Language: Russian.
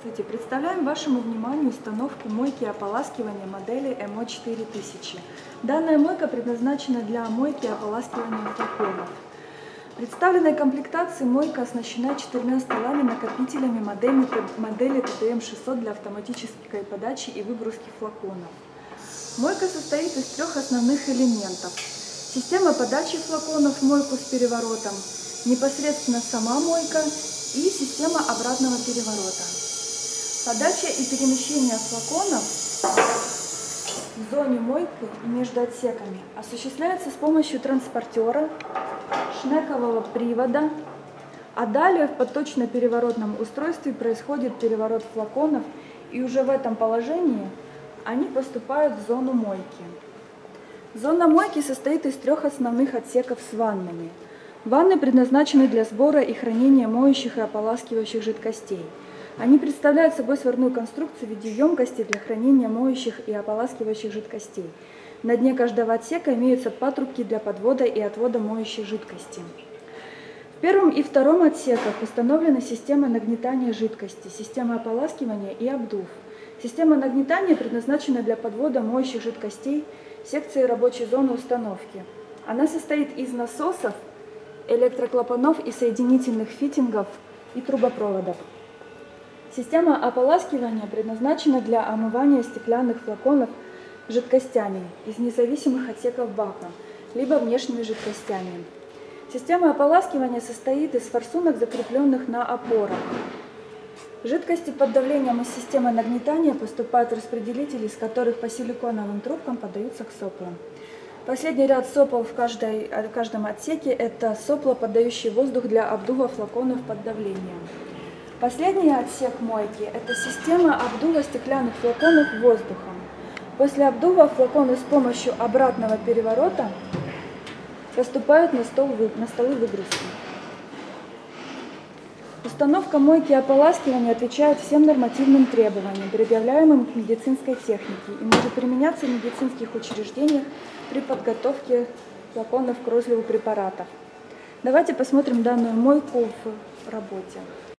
Здравствуйте! Представляем вашему вниманию установку мойки и ополаскивания модели МО4000. Данная мойка предназначена для мойки и ополаскивания флаконов. В представленной комплектации мойка оснащена 4 столами-накопителями модели ТТМ600 для автоматической подачи и выгрузки флаконов. Мойка состоит из 3 основных элементов. Система подачи флаконов в мойку с переворотом, непосредственно сама мойка и система обратного переворота. Подача и перемещение флаконов в зоне мойки и между отсеками осуществляется с помощью транспортера, шнекового привода, а далее в подточно-переворотном устройстве происходит переворот флаконов, и уже в этом положении они поступают в зону мойки. Зона мойки состоит из 3 основных отсеков с ваннами. Ванны предназначены для сбора и хранения моющих и ополаскивающих жидкостей. Они представляют собой сварную конструкцию в виде емкости для хранения моющих и ополаскивающих жидкостей. На дне каждого отсека имеются патрубки для подвода и отвода моющей жидкости. В первом и втором отсеках установлена система нагнетания жидкости, система ополаскивания и обдув. Система нагнетания предназначена для подвода моющих жидкостей секции рабочей зоны установки. Она состоит из насосов, электроклапанов и соединительных фитингов и трубопроводов. Система ополаскивания предназначена для омывания стеклянных флаконов жидкостями из независимых отсеков бака, либо внешними жидкостями. Система ополаскивания состоит из форсунок, закрепленных на опорах. Жидкости под давлением из системы нагнетания поступают в распределители, из которых по силиконовым трубкам подаются к соплам. Последний ряд сопел в каждом отсеке – это сопла, подающие воздух для обдува флаконов под давлением. Последний отсек мойки – это система обдува стеклянных флаконов воздухом. После обдува флаконы с помощью обратного переворота поступают на столы выгрузки. Установка мойки и ополаскивания отвечает всем нормативным требованиям, предъявляемым к медицинской технике, и может применяться в медицинских учреждениях при подготовке флаконов к розливу препаратов. Давайте посмотрим данную мойку в работе.